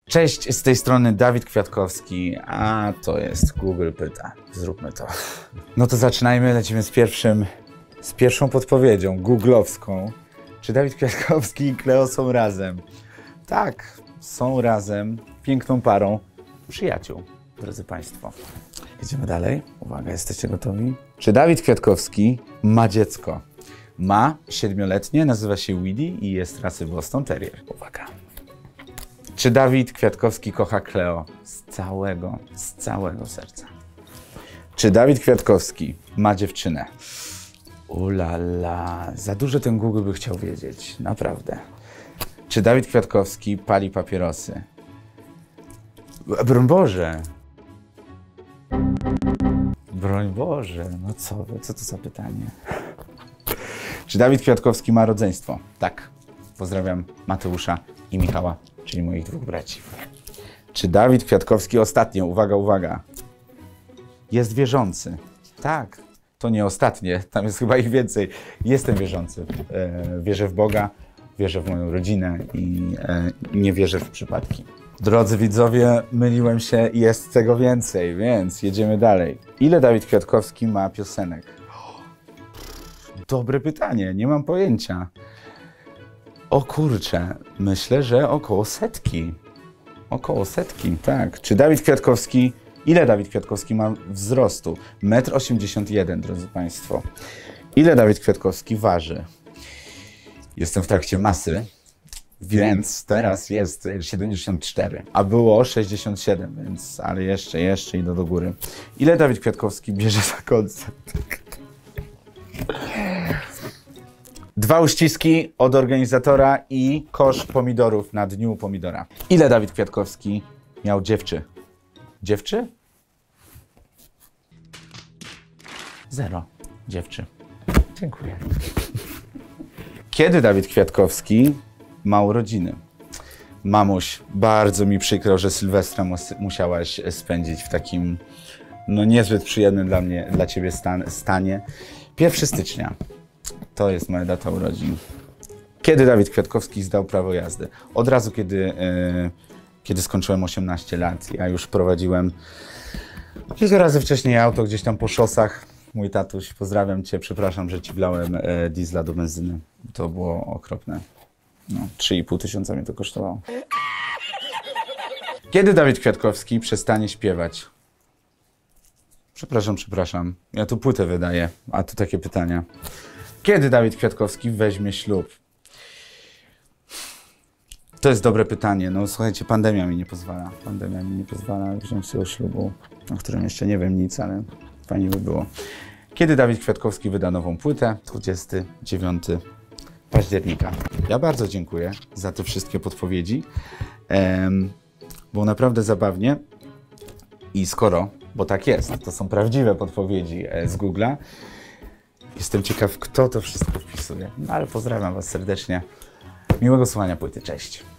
Cześć, z tej strony Dawid Kwiatkowski, a to jest Google Pyta. Zróbmy to. No to zaczynajmy, lecimy z pierwszą podpowiedzią googlowską. Czy Dawid Kwiatkowski i Kleo są razem? Tak, są razem, piękną parą przyjaciół, drodzy Państwo. Idziemy dalej. Uwaga, jesteście gotowi? Czy Dawid Kwiatkowski ma dziecko? Ma 7-letnie, nazywa się Willy i jest rasy Boston Terrier. Uwaga. Czy Dawid Kwiatkowski kocha Kleo? Z całego serca. Czy Dawid Kwiatkowski ma dziewczynę? Ulala, za dużo ten Google by chciał wiedzieć, naprawdę. Czy Dawid Kwiatkowski pali papierosy? Broń Boże. Broń Boże, no co to za pytanie? Czy Dawid Kwiatkowski ma rodzeństwo? Tak. Pozdrawiam Mateusza i Michała, czyli moich dwóch braci. Czy Dawid Kwiatkowski ostatnio, uwaga, jest wierzący? Tak, to nie ostatnie, tam jest chyba ich więcej. Jestem wierzący. Wierzę w Boga, wierzę w moją rodzinę i nie wierzę w przypadki. Drodzy widzowie, myliłem się i jest tego więcej, więc jedziemy dalej. Ile Dawid Kwiatkowski ma piosenek? Dobre pytanie, nie mam pojęcia. O kurczę, myślę, że około setki. Około setki, tak. Czy Dawid Kwiatkowski, ile Dawid Kwiatkowski ma wzrostu? 1,81 m, drodzy Państwo. Ile Dawid Kwiatkowski waży? Jestem w trakcie masy, więc teraz jest 74, a było 67, więc, ale jeszcze idę do góry. Ile Dawid Kwiatkowski bierze za koncert? 2 uściski od organizatora i kosz pomidorów na dniu pomidora. Ile Dawid Kwiatkowski miał dziewczy? Dziewczy? 0 dziewczy. Dziękuję. Kiedy Dawid Kwiatkowski ma urodziny? Mamuś, bardzo mi przykro, że Sylwestra musiałaś spędzić w takim, no niezbyt przyjemnym dla ciebie stanie. 1 stycznia. To jest moja data urodzin. Kiedy Dawid Kwiatkowski zdał prawo jazdy? Od razu, kiedy skończyłem 18 lat. Ja już prowadziłem kilka razy wcześniej auto gdzieś tam po szosach. Mój tatuś, pozdrawiam cię, przepraszam, że ci wlałem diesla do benzyny. To było okropne. No, 3,5 tysiąca mnie to kosztowało. Kiedy Dawid Kwiatkowski przestanie śpiewać? Przepraszam. Ja tu płytę wydaję, a tu takie pytania. Kiedy Dawid Kwiatkowski weźmie ślub? To jest dobre pytanie. No słuchajcie, pandemia mi nie pozwala. Pandemia mi nie pozwala wziąć tego ślubu, o którym jeszcze nie wiem nic, ale fajnie by było. Kiedy Dawid Kwiatkowski wyda nową płytę? 29 października. Ja bardzo dziękuję za te wszystkie podpowiedzi. Było naprawdę zabawnie. I skoro, bo tak jest, to są prawdziwe podpowiedzi z Google'a, jestem ciekaw, kto to wszystko wpisuje. No, ale pozdrawiam was serdecznie. Miłego słuchania płyty. Cześć.